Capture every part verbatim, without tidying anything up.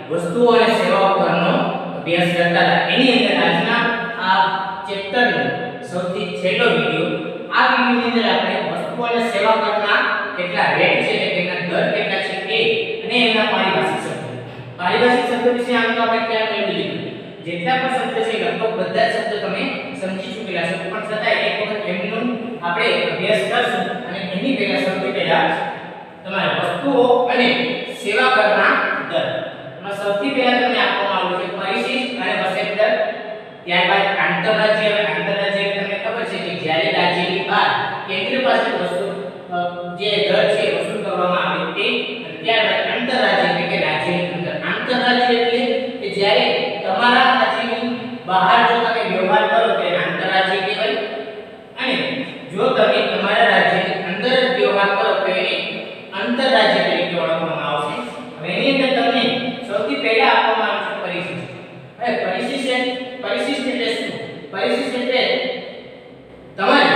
વસ્તુઓ અને સેવાઓ પરનો અભ્યાસ કરતા હતા. એની અંદર આજના આ ચેપ્ટરનો સૌથી છેલ્લો વિડિયો, આ વિડિયોની અંદર આપણે વસ્તુઓ અને સેવા કરના કેટલા રેટ છે એટલે કેટલા દર કેટલા છે એ અને એના પારિભાષિક શબ્દો. પારિભાષિક શબ્દો વિશે આમ તો આપણે ક્યાં મેળવી લીધું. જેટલા પણ શબ્દો છે લગભગ બધા જ શબ્દો તમે સમજી ચૂકેલા છો, પણ છતાંય એક વખત એમનો આપણે અભ્યાસ કરશું. અને એની પહેલા સૌથી પહેલા તમારે વસ્તુઓ અને સેવા કરના દર. એમાં સૌથી પહેલા તમને આપવામાં આવ્યું છે પરિશિષ્ટ અને વસેટ દર. ત્યારબાદ આંતરરાજ્ય. આંતરરાજ્ય તમને ખબર છે કે જ્યારે રાજ્યની બહાર કેન્દ્ર પાસે વસ્તુ જે દર છે વસૂલ કરવામાં આવે તે. ત્યારબાદ આંતરરાજ્ય એટલે કે રાજ્યની અંદર. આંતરરાજ્ય એટલે કે જ્યારે તમારા રાજ્યની બહાર જો તમે વ્યવહાર કરો તો એને આંતરરાજ્ય કહેવાય, અને જો તમે તમારા રાજ્યની અંદર જ વ્યવહાર કરો તો એને આંતરરાજ્ય તરીકે ઓળખવામાં આવશે. હવે એની અંદર તમને સૌથી પહેલા આપવામાં આવે છે પરિશિષ્ટ. હવે પરિશિષ્ટ પરિશિષ્ટ એટલે શું? પરિશિષ્ટ એટલે તમારે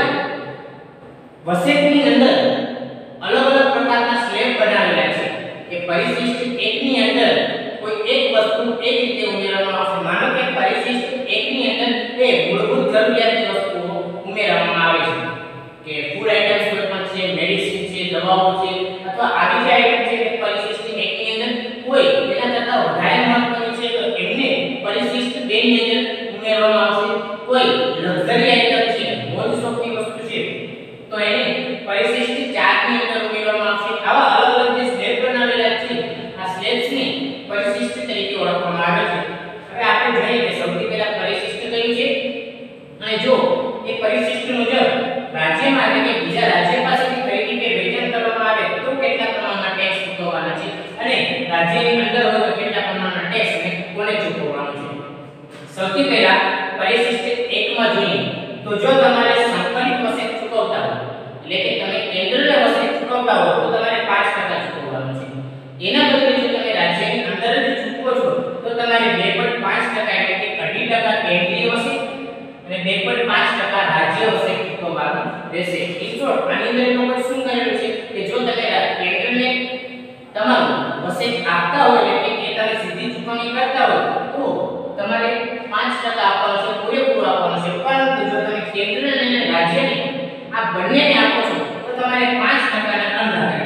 વસેટની અંદર અલગ અલગ પ્રકારના સ્લેબ બનાવેલા છે કે પરિશિષ્ટ એક ની અંદર કોઈ એક વસ્તુ એક રીતે ઉમેરવામાં આવશે. માનો કે પરિશિષ્ટ એક ની અંદર એ મૂળભૂત જરૂરિયાતની વસ્તુઓ ઉમેરવામાં આવે છે કે ફૂડ આઇટમ્સ કોઈ પણ છે, મેડિસિન છે, દવાઓ છે, અથવા આવી જે આઇટમ છે કે પરિશિષ્ટ એક ની અંદર કોઈ એના કરતાં વધારે મહત્વની છે તો એમને પરિશિષ્ટ બે ની અંદર ઉમેરવામાં આવશે. કોઈ લક્ઝરી આઇટમ છે, મોજ શોખની વસ્તુ છે તો એને પરિશિષ્ટ ચાર ની અંદર ઉમેરવામાં આવશે. આવા અલગ અલગ જે સ્લેબ બનાવેલા છે આ સ્લેબ્સને પરિશિષ્ટ તરીકે ઓળખવામાં આવે છે. હવે આપણે જોઈએ કે સૌથી પહેલા પરિશિષ્ટ કયું છે, અને જો એ પરિશિષ્ટ મુજબ રાજ્યમાં એટલે કે બીજા રાજ્ય પાસેથી કઈ રીતે વેચાણ કરવામાં આવે તો કેટલા પ્રમાણમાં ટેક્સ ચૂકવવાના છે, અને રાજ્યની અંદર હોય તો કેટલા પ્રમાણમાં ટેક્સ અને કોને ચૂકવવાનો છે. સૌથી પહેલા પરિશિષ્ટ એક માં જોઈએ તો જો તમારે સંકલિત વસેટ ચૂકવતા હો એટલે કે તમે કેન્દ્રને વસેટ ચૂકવતા હો તો તમારે પાંચ ટકા ચૂકવવાનું છે. એના બદલે જો તમે રાજ્યની અંદર જ ચૂકવો છો તો તમારે બે પોઈન્ટ પાંચ ટકા એટલે કે અઢી ટકા કેન્દ્રીય વસેટ અને બે પોઈન્ટ પાંચ ટકા રાજ્ય વસેટ ચૂકવવાનું રહેશે. ઇન્શોર્ટ આની અંદર એ લોકો શું કરેલું છે કે જો તમે કેન્દ્રને તમારું વસેટ આપતા હોય એટલે કે તમે સીધી ચૂકવણી કરતા હોય તો તમારે પાંચ ટકા આપવાનું છે, પૂરેપૂરું આપવાનું છે. પરંતુ જો તમે કેન્દ્રને અને રાજ્યને આ બંનેને આપો છો તો તમારે પાંચ ટકાના અનલાગુ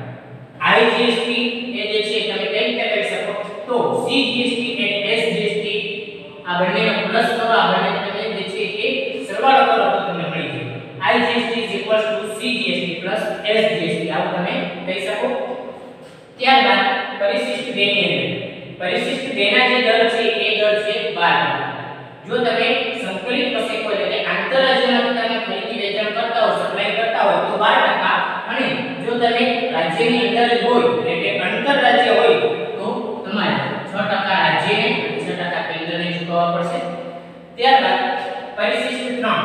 આઈજીએસટી એ જે છે તમે કઈ રીતે કરી શકો તો સીજીએસટી અને એસજીએસટી આ બંનેનો પ્લસ કરો, આ બંને તમે જે છે એ સરવાળો કરો તો તમને મળી જાય. આઈજીએસટી સીજીએસટી એસજીએસટી આવું તમે કહી શકો. ત્યારબાદ પરિશિષ્ટ બે ની અંદર પરિશિષ્ટ બે ના જે દર છે એ દર છે બાર ટકા. જો તમે સંકલિત વસેકો એટલે કે આંતરરાજ્યમાં તમે ખરીદી વેચાણ કરતા હો, સપ્લાય કરતા હો તો બાર ટકા, અને જો તમે રાજ્યની અંદર જ હોય એટલે કે આંતરરાજ્ય હોય તો તમારે છ ટકા રાજ્યને છ ટકા કેન્દ્રને ચૂકવવા પડશે. ત્યારબાદ પરિશિષ્ટ ત્રણ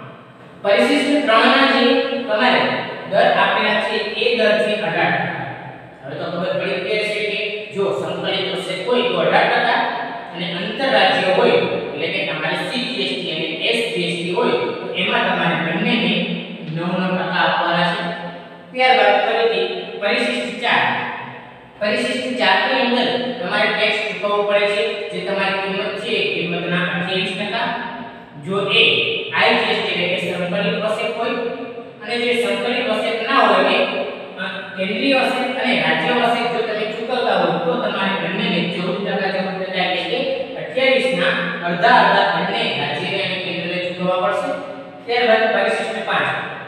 પરિશિષ્ટ ત્રણ ના જે તમારે દર આપેલા છે એ દર છે અઢાર ટકા. હવે તો ખબર પડી ગઈ છે કે જો સંકલિત વસેટ હોય તો અઢાર ટકા અને આંતરરાજ્ય હોય એટલે કે તમારે સીજીએસટી અને એસજીએસટી હોય તો એમાં તમારે બંનેને નવ નવ ટકા આપવાના છે. ત્યારબાદ ફરીથી પરિશિષ્ટ ચાર પરિશિષ્ટ ચાર ની અંદર તમારે ટેક્સ ચૂકવવો પડે છે જે તમારી કિંમત છે કિંમતના અઠ્યાવીસ ટકા. જો એ આઈજીએસટી એટલે કે સંકલિત વસેટ હોય અને જે સંકલિત વસેટ ના હોય કે કેન્દ્રીય વસેટ અને રાજ્ય વસેટ જો તમે ચૂકવતા હો તો તમારે બંનેને ચૌદ ટકા ચૌદ ટકા એટલે કે અઠ્યાવીસ ના અડધા અડધા બંને રાજ્યને અને કેન્દ્રને ચૂકવવા પડશે. ત્યારબાદ પરિશિષ્ટ પાંચ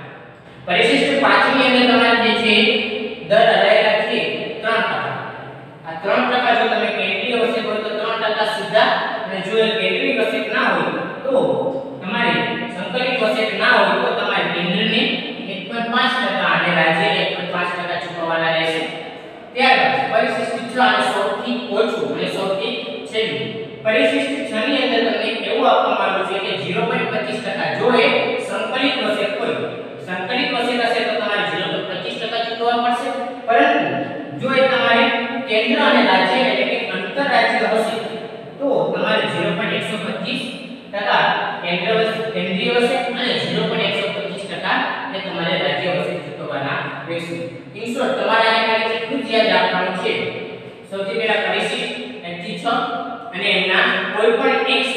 પરિશિષ્ટ પાંચ ની અંદર તમારે જે છે દર રહેલા છે ત્રણ ટકા. આ ત્રણ ટકા જો તમે કેન્દ્રીય વસેટ હોય તો ત્રણ ટકા સીધા, અને જો એ કેન્દ્રીય વસેટ ના હોય તો તમારે સંકલિત વસેટ ના હોય તો તમારે કેન્દ્રને એક પોઈન્ટ પાંચ ટકા અને રાજ્યને એક પોઈન્ટ પાંચ ટકા ચૂકવવાના રહેશે. ત્યારબાદ પરિશિષ્ટ છ અને સૌથી ઓછું અને સૌથી છેલ્લું પરિશિષ્ટ છ ની અંદર તમને એવું આપવામાં આવ્યું છે કે ઝીરો પોઈન્ટ પચીસ ટકા. જો એ સંકલિત વસેટ હોય સંકલિત વસેટ હશે તો તમારે ઝીરો પોઈન્ટ પચીસ ટકા ચૂકવવા પડશે. પરંતુ જો એ તમારે કેન્દ્ર અને રાજ્ય એટલે કે આંતરરાજ્ય હશે તો તમારે ઝીરો પોઈન્ટ એકસો પચીસ ટકા કેન્દ્ર કેન્દ્રીય વસેટ અને ઝીરો પોઈન્ટ એકસો પચીસ ટકા એ તમારે રાજ્ય વસેટ ચૂકવવાના રહેશે. ઇન શોર્ટ તમારે અહીંયા એટલું જ યાદ રાખવાનું છે. સૌથી પહેલા પરિશિષ્ટ અને છ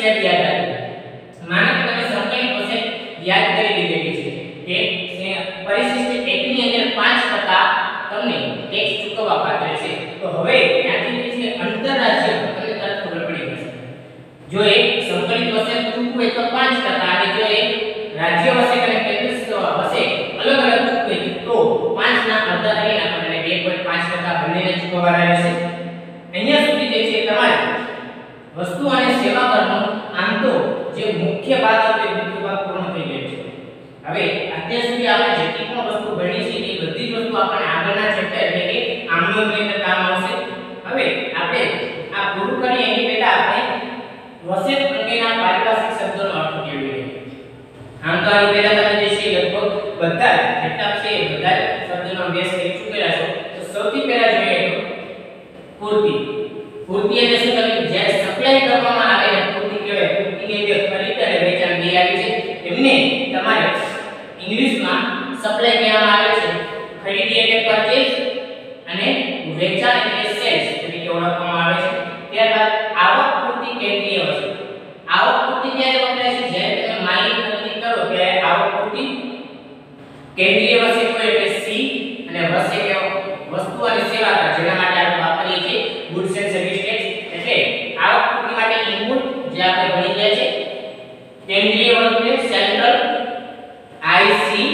સ્ટેપ યાદ રાખજો. માનો કે તમે સંકલિત વસેટ યાદ કરી લીધેલી છે કે પરિશિષ્ટ એક ની અંદર પાંચ ટકા તમને ટેક્સ ચૂકવવા પાત્ર છે. તો હવે ત્યાંથી જે છે આંતરરાજ્ય તમને તરત ખબર પડી જશે. જો એક સંકલિત વસેટ ચૂકવે તો પાંચ ટકા અને જો એક રાજ્ય વસેટ અને કેન્દ્ર વસેટ અલગ અલગ ચૂકવે તો પાંચ ના અડધા કરીને આપણને બે પોઈન્ટ પાંચ ટકા બંનેને ચૂકવવાના રહેશે. અહીંયા સુધી જે છે તમારે વસ્તુ અને સેવા કરનો આમ તો જે મુખ્ય ભાગ હતો એ મુખ્ય ભાગ પૂર્ણ થઈ ગયો છે. હવે અત્યાર સુધી આપણે જેટલી પણ વસ્તુ ભણી છે એ બધી જ વસ્તુ આપણને આગળના ચેપ્ટર એટલે કે આમનોની અંદર કામ આવશે. હવે આપણે આ પૂરું કરીએ એની પહેલા આપણે વસેટ અંગેના પારિભાષિક શબ્દોનો અર્થ મેળવીએ. આમ તો આની પહેલા તમે જે છે લગભગ બધા જેટલા છે બધા શબ્દોનો અભ્યાસ કરી ચૂકેલા છો. તો સૌથી પહેલા જોઈએ તો પૂર્તિ. પૂર્તિ એટલે શું? તમે જ્યારે સપ્લાય કરવામાં આવે ને પૂર્તિ કહેવાય. પૂર્તિની અંદર ખરીદ અને વેચાણ બે આવી છે. એમને તમારે ઇંગ્લિશમાં સપ્લાય કહેવામાં આવે છે. ખરીદી એટલે પરચેઝ અને વેચાણ એટલે સેલ્સ તરીકે ઓળખવામાં આવે છે. ત્યારબાદ આવક પૂર્તિ કેન્દ્રીય વસ્તુ. આવક પૂર્તિ ત્યારે વપરાય છે જ્યારે તમે માલની ખરીદી કરો ત્યારે આવક પૂર્તિ કેન્દ્રીય વસ્તુ હોય એટલે સી અને વસ્તુ કે વસ્તુ અને સેવા કર જેના માટે આપણે વાપરીએ છીએ ગુડ્સ એન્ડ સર્વિસ ટેક્સ. એટલે આવક પૂર્તિ માટે ઇનપુટ જે આપણે ભણી ગયા છે કેન્દ્રીય વસ્તુ સેન્ટ્રલ આઈસી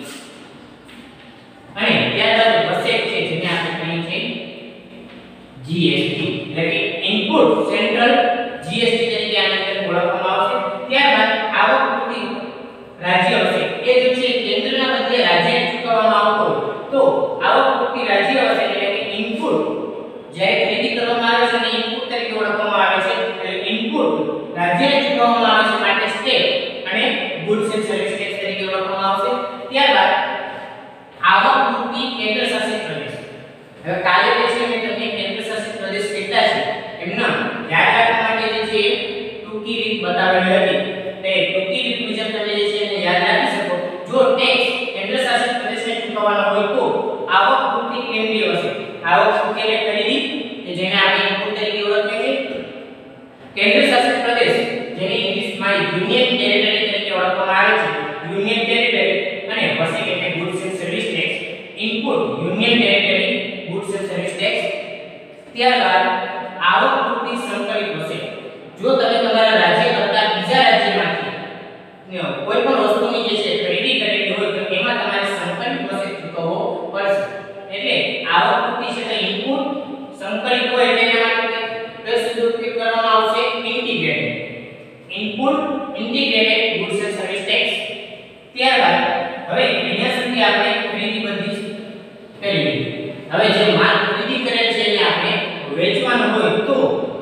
અને ત્યારબાદ વસેટ છે જેને આપણે કહીએ છીએ જીએસટી એટલે કે ઇનપુટ સેન્ટ્રલ જીએસટી તરીકે આની અંદર ઓળખવામાં આવશે. ત્યારબાદ આવક પૂર્તિ રાજ્ય વસેટ એ જે છે કેન્દ્રના બદલે રાજ્યને ચૂકવવામાં આવતો તો આવક પૂર્તિ રાજ્ય વસેટ એટલે કે ઇનપુટ જ્યારે ખરીદી કરવામાં આવે છે અને ઇનપુટ તરીકે ઓળખવામાં આવે છે. એટલે ઇનપુટ રાજ્યને ચૂકવવામાં આવે છે માટે સ્ટેટ અને ગુડ્સ એન્ડ સર્વિસ ટેક્સ તરીકે ઓળખવામાં આવશે. ત્યારબાદ આવક પૂર્તિ કેન્દ્ર શાસિત પ્રદેશ. હવે કાલે જે છે મેં તમને કેન્દ્ર શાસિત પ્રદેશ કેટલા છે એમના યાદ રાખવા માટે જે છે ટૂંકી રીત બતાવેલી હતી. તે ટૂંકી રીત મુજબ તમે જે છે એને યાદ રાખી શકો. જો ટેક્સ કેન્દ્ર શાસિત પ્રદેશને ચૂકવવાનો હોય તો આવક પૂર્તિ કેન્દ્રીય હશે. આવક પૂર્તિ એટલે ખરીદી કે જેને આપણે ઇનપુટ તરીકે ઓળખીએ છીએ. કેન્દ્ર શાસિત પ્રદેશ જેને ઇંગ્લિશમાં યુનિયન ટેરિટરી તરીકે ઓળખવામાં આવે છે. યુનિયન ટેરિટરી અને વસેટ એટલે goods and service tax. Input union territory goods and service tax. ત્યારબાદ આવક પૂર્તિ સંકલિત વસેટ. જો તમે તમારા રાજ્ય કરતા બીજા રાજ્યમાંથી કોઈ પણ વસ્તુની જે છે ખરીદી કરેલી હોય તો એમાં તમારે સંકલિત વસેટ ચૂકવવો પડશે. એટલે આવક પૂર્તિ છે તે ઇનપુટ સંકલિત હોય એટલે એના માટે કયો શબ્દ ઉપયોગ કરવામાં આવશે? Integrated. Input integrated goods and service tax. ત્યારબાદ હવે અહીંયા સુધી આપણે ખરીદી બધી કરી લીધી. હવે જે માલ ખરીદી કરેલ છે એને આપણે વેચવાનો હોય તો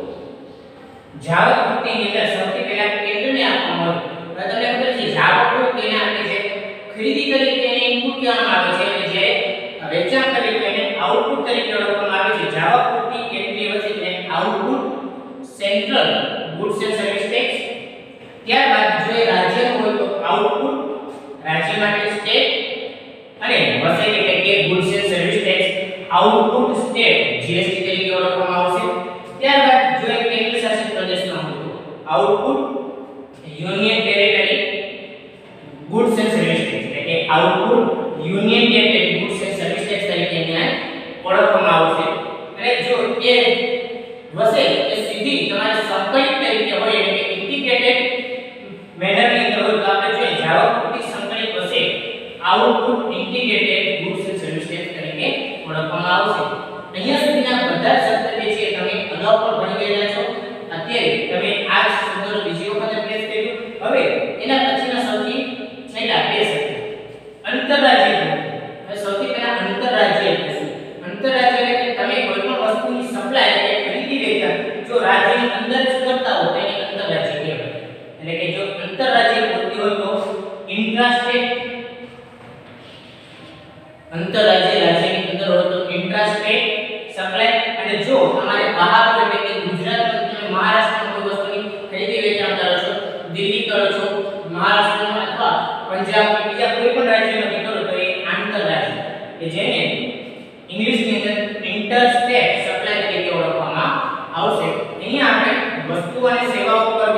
જાવક પૂર્તિની અંદર સૌથી પહેલા કેન્દ્રને આપવામાં આવે. હવે તમને ખબર છે જાવક હોય તેને આપણે જે ખરીદી કરી તેને ઇનપુટ કહેવામાં આવે છે અને જે વેચાણ કરી તેને આઉટપુટ તરીકે ઓળખવામાં આવે છે. જાવક પૂર્તિ કેન્દ્રીય વસેટ એટલે output central goods and service tax. ત્યારબાદ જો એ રાજ્યનું હોય તો આઉટપુટ રાજ્ય માટે સ્ટેટ અને વસેટ એટલે કે goods and service tax output state GST તરીકે ઓળખવામાં આવશે. ત્યારબાદ જો એ કેન્દ્ર શાસિત પ્રદેશનો હોય તો output union territory goods and service tax એટલે કે output union territory goods and service tax તરીકે એને ઓળખવામાં આવશે. અને જો એ વસેટ એ સીધી તમારે સંકલિત તરીકે હોય એટલે કે ઇન્ટિગ્રેટેડ મેનરની અંદર હોય તો આપણે જોઈએ જાવક પૂર્તિ સંકલિત વસેટ output integrated goods and service tax તરીકે ઓળખવામાં આવશે. અહીંયા સુધીના બધા શબ્દ જે છે તમે અગાઉ પણ ભણી ગયેલા છો. અત્યારે તમે આ શબ્દનો બીજી વખત અભ્યાસ કર્યો. હવે એના પછીના સૌથી છેલ્લા બે શબ્દ આંતરરાજ્ય. હવે સૌથી પહેલા આંતરરાજ્ય એટલે શું? આંતરરાજ્ય એટલે તમે કોઈ પણ વસ્તુની સપ્લાય એટલે ખરીદી વેચાણ જો રાજ્યની અંદર જ કરતા હો તો એને આંતરરાજ્ય કહેવાય. એટલે કે જો આંતરરાજ્ય પૂર્તિ હોય તો ઇન્ટ્રાસ્ટેટ આંતરરાજ્ય રાજ્યની અંદર હોય તો ઇન્ટ્રાસ્ટેટ સપ્લાય. અને જો તમારે બહાર હોય એટલે કે ગુજરાતમાં તમે મહારાષ્ટ્રમાં કોઈ વસ્તુની ખરીદી વેચાણ કરો છો, દિલ્હી કરો છો, મહારાષ્ટ્રમાં અથવા પંજાબ કે બીજા કોઈ પણ રાજ્યમાંથી કરો તો એ આંતરરાજ્ય કે જેને ઇંગ્લિશની અંદર ઇન્ટરસ્ટેટ સપ્લાય તરીકે ઓળખવામાં આવશે. અહીંયા આપણે વસ્તુ અને સેવાઓ પર